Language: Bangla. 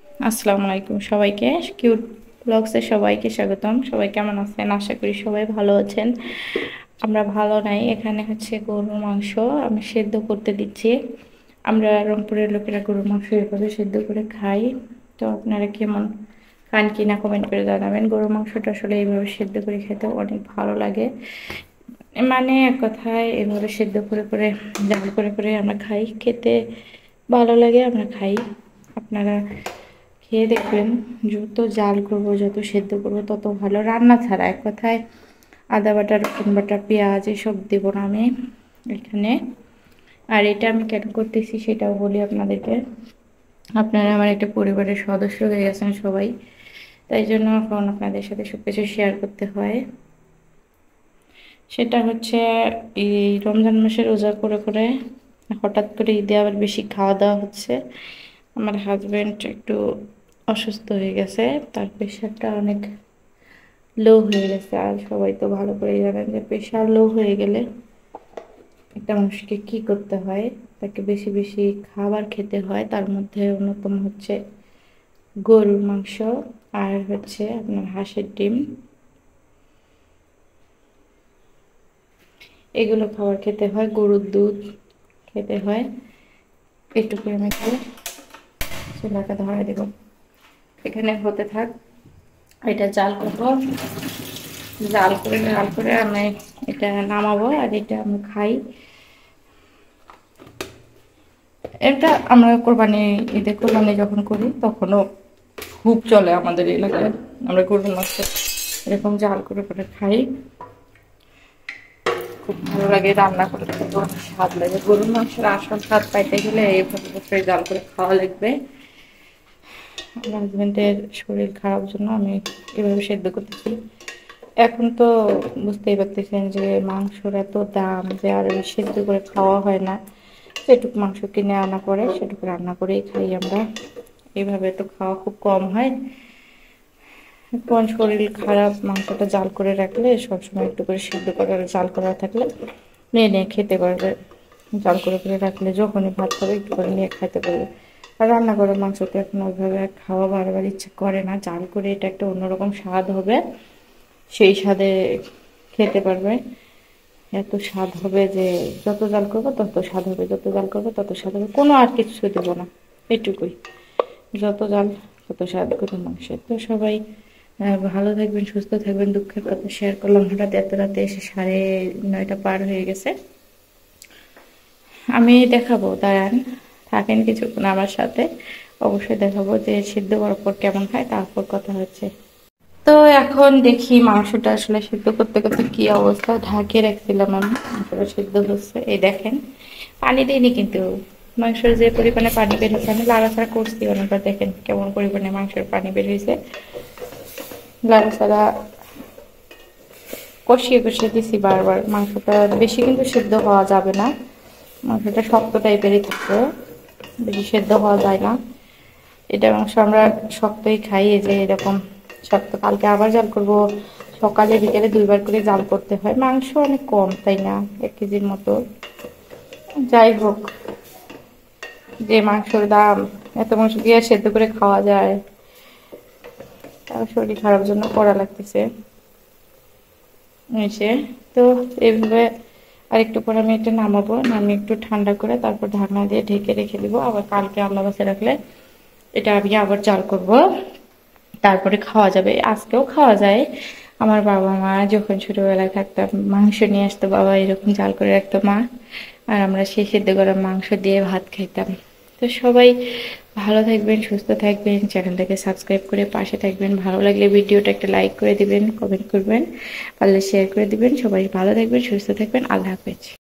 আসসালামু আলাইকুম সবাইকে। কিউট ব্লগসে সবাইকে স্বাগতম। সবাই কেমন আছেন? আশা করি সবাই ভালো আছেন। আমরা ভালো নাই। এখানে হচ্ছে গরুর মাংস আমি সেদ্ধ করতে দিচ্ছি। আমরা রংপুরের লোকেরা গরুর মাংস এভাবে সেদ্ধ করে খাই। তো আপনারা কেমন খান কিনা কমেন্ট করে জানাবেন। গরুর মাংসটা আসলে এইভাবে সেদ্ধ করে খেতে অনেক ভালো লাগে। মানে এক কথায় এভাবে সেদ্ধ করে করে জাল করে করে আমরা খাই, খেতে ভালো লাগে, আমরা খাই। আপনারা খেয়ে দেখবেন। যত জাল করব, যত সেদ্ধ করব তত ভালো। রান্না ছাড়া এক কথায় আদা বাটা, রসুন বাটা, পেঁয়াজ এসব দেবো না আমি এখানে। আর এটা আমি কেন করতেছি সেটাও বলি আপনাদেরকে। আপনারা আমার একটা পরিবারের সদস্য হয়ে গেছেন সবাই, তাই জন্য এখন আপনাদের সাথে সব কিছু শেয়ার করতে হয়। সেটা হচ্ছে এই রমজান মাসে রোজা করে করে হঠাৎ করে ঈদে আবার বেশি খাওয়া দাওয়া হচ্ছে। আমার হাজব্যান্ড একটু অসুস্থ হয়ে গেছে, তার প্রেশারটা অনেক লো হয়ে গেছে। আর সবাই তো ভালো করে জানেন যে প্রেশার লো হয়ে গেলে একটা মানুষকে কি করতে হয়, তাকে বেশি বেশি খাবার খেতে হয়। তার মধ্যে অন্যতম হচ্ছে গরুর মাংস আর হচ্ছে আপনার হাঁসের ডিম, এগুলো খাবার খেতে হয়। গরুর দুধ খেতে হয়। একটু আমি খেয়ে চুলাটা ধরে দেব। এখানে হতে থাক, এটা জাল করবো। জাল করে আমি এটা নামাবো আর এটা আমি খাই। এটা আমরা কোরবানি যখন করি তখনও খুব চলে আমাদের এলাকায়। আমরা গরুর মাংস এরকম জাল করে করে খাই, খুব ভালো লাগে। রান্না করে খেতে অনেক স্বাদ লাগে। গরুর মাংসের আসল স্বাদ পাইতে গেলে এইভাবে জাল করে খাওয়া লাগবে। আমার হাজবেন্ডের শরীর খারাপ জন্য আমি এভাবে সেদ্ধ করতেছি। এখন তো বুঝতেই পারতেছেন যে মাংসর এত দাম যে আর সেদ্ধ করে খাওয়া হয় না। যেটুকু মাংস কিনে আনা পরে সেটুকু রান্না করেই খাই আমরা। এভাবে তো খাওয়া খুব কম হয়। কোন শরীর খারাপ, মাংসটা জাল করে রাখলে সবসময় একটু করে সিদ্ধ করা জাল করা থাকলে নিয়ে নিয়ে খেতে পারবে। জাল করে করে রাখলে যখনই ভাত খাবে একটু করে নিয়ে খাইতে পারবে। আর রান্না করা মাংস তো এখন ওইভাবে খাওয়া বারবার ইচ্ছে করে না। জাল করে এটা একটা অন্যরকম স্বাদ হবে, সেই স্বাদে খেতে পারবে। এত স্বাদ হবে যে যত জাল করবো তত স্বাদ হবে, যত জাল করবো তত স্বাদ হবে। কোনো আর কিছু দেবো না, এটুকুই। যত জাল তত স্বাদ গরুর মাংসের। তো সবাই ভালো থাকবেন, সুস্থ থাকবেন। দুঃখের কথা শেয়ার করলাম, হঠাৎ এত রাতে এসে 9:30 পার হয়ে গেছে। আমি দেখাবো, দাঁড়ান, থাকেন কিছুক্ষণ আমার সাথে। অবশ্যই দেখাবো যে সিদ্ধ করার পর কেমন হয়, তারপর কথা হচ্ছে। তো এখন দেখি মাংসটা আসলে সিদ্ধ করতে করতে কি অবস্থা। ঢাকিয়ে রাখছিলাম আমি, মাংসটা সিদ্ধ হচ্ছে। এই দেখেন, পানি দিইনি কিন্তু। মাংসের যে পরিমাণে পানি বের হয়েছে, আমি লাড়াচাড়া করছি অনেকবার, দেখেন কেমন পরিমাণে মাংসের পানি বের হয়েছে। লাড়াচাড়া কষিয়ে কষিয়ে দিছি বারবার। মাংসটা বেশি কিন্তু সিদ্ধ হওয়া যাবে না, মাংসটা শক্ত টাইপেরই থাকবে, বেশি সেদ্ধ হওয়া যায় না। এটা মাংস আমরা শক্তই খাই, এই যে এরকম শক্ত। কালকে আবার জাল করব, সকালে বিকেলে 2বার করে জাল করতে হয়। মাংস অনেক কম, তাই না, 1 কেজির মতো। যাই হোক, যে মাংসের দাম, এত মাংস দিয়ে সেদ্ধ করে খাওয়া যায়? তার শরীর খারাপ জন্য করা লাগতেছে এসে। তো এইভাবে আরেকটু পর আমি এটা নামাবো, নামিয়ে একটু ঠান্ডা করে তারপর ঢাকনা দিয়ে ঢেকে রেখে দিব। আবার কালকে আল্লাহ বাসে রাখলে এটা আমি আবার জাল করব, তারপরে খাওয়া যাবে। আজকেও খাওয়া যায়। আমার বাবা মা যখন ছোটবেলায় থাকতাম মাংস নিয়ে আসতো, বাবা এরকম জাল করে রাখতো মা, আর আমরা সেই সেদ্ধ করা মাংস দিয়ে ভাত খাইতাম। তো সবাই ভালো থাকবেন, সুস্থ থাকবেন, চ্যানেলটাকে সাবস্ক্রাইব করে পাশে থাকবেন। ভালো লাগলে ভিডিওটা একটা লাইক করে দিবেন, কমেন্ট করবেন, পারলে শেয়ার করে দিবেন। সবাই ভালো থাকবেন, সুস্থ থাকবেন। আল্লাহ হাফেজ।